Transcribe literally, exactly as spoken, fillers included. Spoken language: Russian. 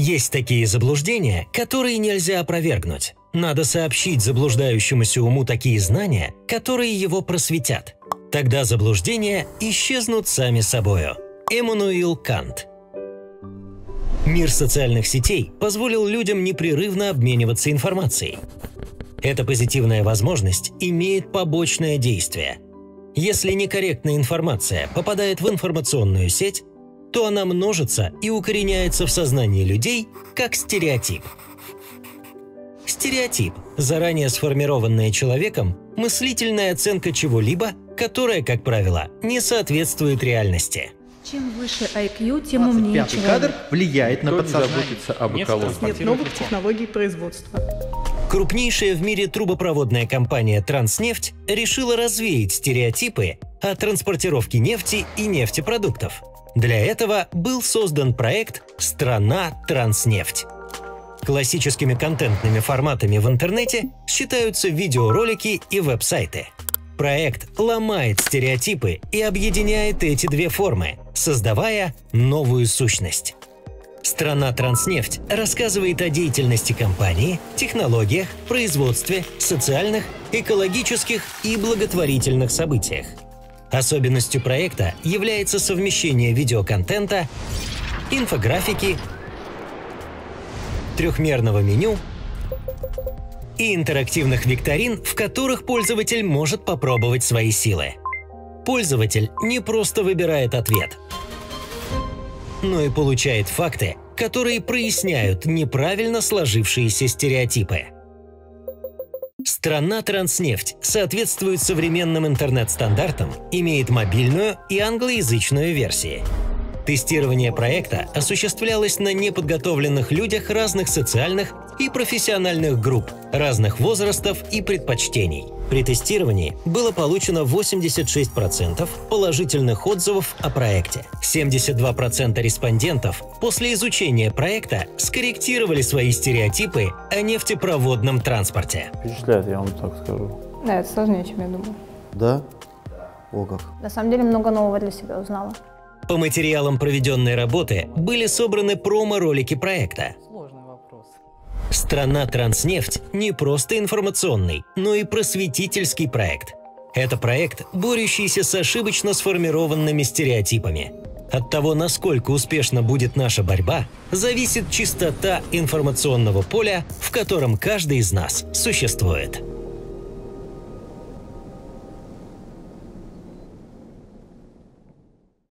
Есть такие заблуждения, которые нельзя опровергнуть. Надо сообщить заблуждающемуся уму такие знания, которые его просветят. Тогда заблуждения исчезнут сами собою. Эммануил Кант. Мир социальных сетей позволил людям непрерывно обмениваться информацией. Эта позитивная возможность имеет побочное действие. Если некорректная информация попадает в информационную сеть, то она множится и укореняется в сознании людей как стереотип. Стереотип – заранее сформированная человеком мыслительная оценка чего-либо, которая, как правило, не соответствует реальности. Чем выше ай кью, тем умнее человек. Кадр влияет на подсознание. Заботиться об экологии. Нет новых технологий производства. Крупнейшая в мире трубопроводная компания «Транснефть» решила развеять стереотипы о транспортировке нефти и нефтепродуктов. Для этого был создан проект «Страна Транснефть». Классическими контентными форматами в интернете считаются видеоролики и веб-сайты. Проект ломает стереотипы и объединяет эти две формы, создавая новую сущность. «Страна Транснефть» рассказывает о деятельности компании, технологиях, производстве, социальных, экологических и благотворительных событиях. Особенностью проекта является совмещение видеоконтента, инфографики, трехмерного меню и интерактивных викторин, в которых пользователь может попробовать свои силы. Пользователь не просто выбирает ответ, но и получает факты, которые проясняют неправильно сложившиеся стереотипы. «Страна Транснефть» соответствует современным интернет-стандартам, имеет мобильную и англоязычную версии. Тестирование проекта осуществлялось на неподготовленных людях разных социальных и профессиональных групп, разных возрастов и предпочтений. При тестировании было получено восемьдесят шесть процентов положительных отзывов о проекте. семьдесят два процента респондентов после изучения проекта скорректировали свои стереотипы о нефтепроводном транспорте. Впечатляет, я вам так скажу. Да, это сложнее, чем я думала. Да? О как. На самом деле много нового для себя узнала. По материалам проведенной работы были собраны промо-ролики проекта. Сложный вопрос. «Страна Транснефть» не просто информационный, но и просветительский проект. Это проект, борющийся с ошибочно сформированными стереотипами. От того, насколько успешна будет наша борьба, зависит чистота информационного поля, в котором каждый из нас существует.